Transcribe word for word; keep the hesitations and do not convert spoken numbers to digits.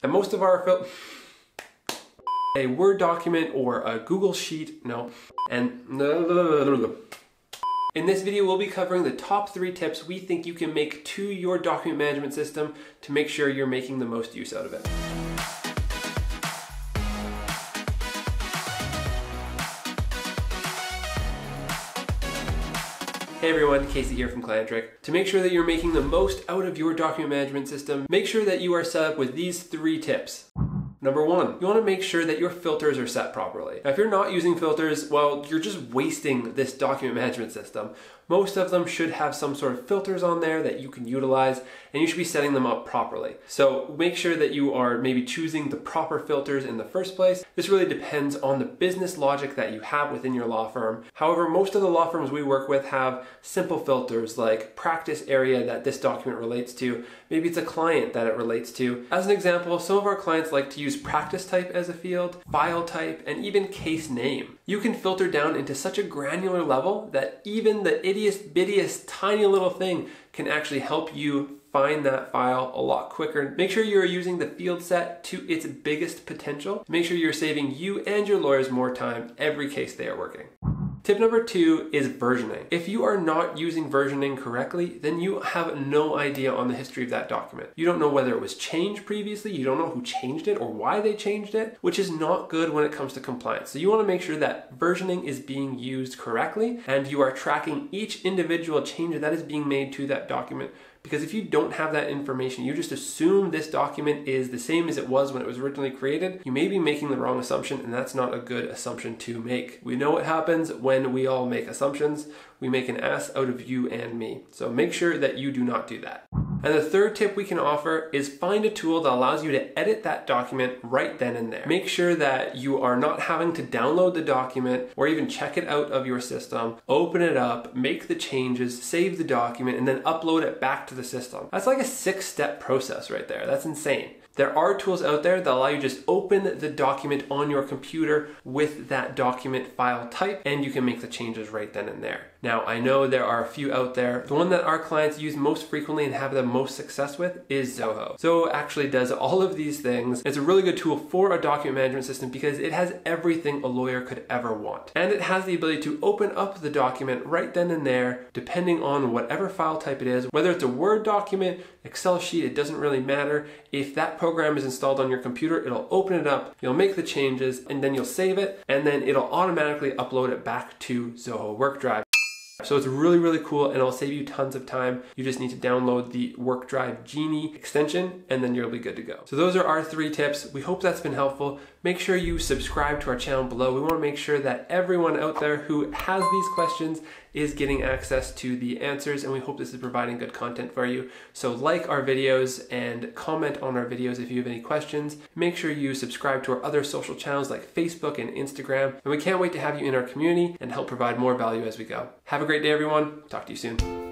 And most of our fil- a Word document or a Google Sheet, no, and in this video, we'll be covering the top three tips we think you can make to your document management system to make sure you're making the most use out of it. Hey everyone, Casey here from Clantrick. To make sure that you're making the most out of your document management system, make sure that you are set up with these three tips. Number one, you want to make sure that your filters are set properly. Now, if you're not using filters, well, you're just wasting this document management system. Most of them should have some sort of filters on there that you can utilize, and you should be setting them up properly. So make sure that you are maybe choosing the proper filters in the first place. This really depends on the business logic that you have within your law firm. However, most of the law firms we work with have simple filters like practice area that this document relates to. Maybe it's a client that it relates to. As an example, some of our clients like to use practice type as a field, file type, and even case name. You can filter down into such a granular level that even the ittiest bittiest tiny little thing can actually help you find that file a lot quicker. Make sure you're using the field set to its biggest potential. Make sure you're saving you and your lawyers more time every case they are working. Tip number two is versioning. If you are not using versioning correctly, then you have no idea on the history of that document. You don't know whether it was changed previously, you don't know who changed it or why they changed it, which is not good when it comes to compliance. So you want to make sure that versioning is being used correctly and you are tracking each individual change that is being made to that document. Because if you don't have that information, you just assume this document is the same as it was when it was originally created, you may be making the wrong assumption, and that's not a good assumption to make. We know what happens when we all make assumptions. We make an ass out of you and me. So make sure that you do not do that. And the third tip we can offer is find a tool that allows you to edit that document right then and there. Make sure that you are not having to download the document or even check it out of your system, open it up, make the changes, save the document, and then upload it back to the system. That's like a six-step process right there. That's insane. There are tools out there that allow you to just open the document on your computer with that document file type, and you can make the changes right then and there. Now, I know there are a few out there. The one that our clients use most frequently and have the most success with is Zoho. Zoho actually does all of these things. It's a really good tool for a document management system because it has everything a lawyer could ever want. And it has the ability to open up the document right then and there, depending on whatever file type it is, whether it's a Word document, Excel sheet, it doesn't really matter. If that program is installed on your computer, it'll open it up, you'll make the changes, and then you'll save it, and then it'll automatically upload it back to Zoho WorkDrive. So it's really, really cool, and it'll save you tons of time. You just need to download the WorkDrive Genie extension, and then you'll be good to go. So those are our three tips. We hope that's been helpful. Make sure you subscribe to our channel below. We want to make sure that everyone out there who has these questions is getting access to the answers, and we hope this is providing good content for you. So like our videos and comment on our videos if you have any questions. Make sure you subscribe to our other social channels like Facebook and Instagram, and we can't wait to have you in our community and help provide more value as we go. Have a great day, everyone. Talk to you soon.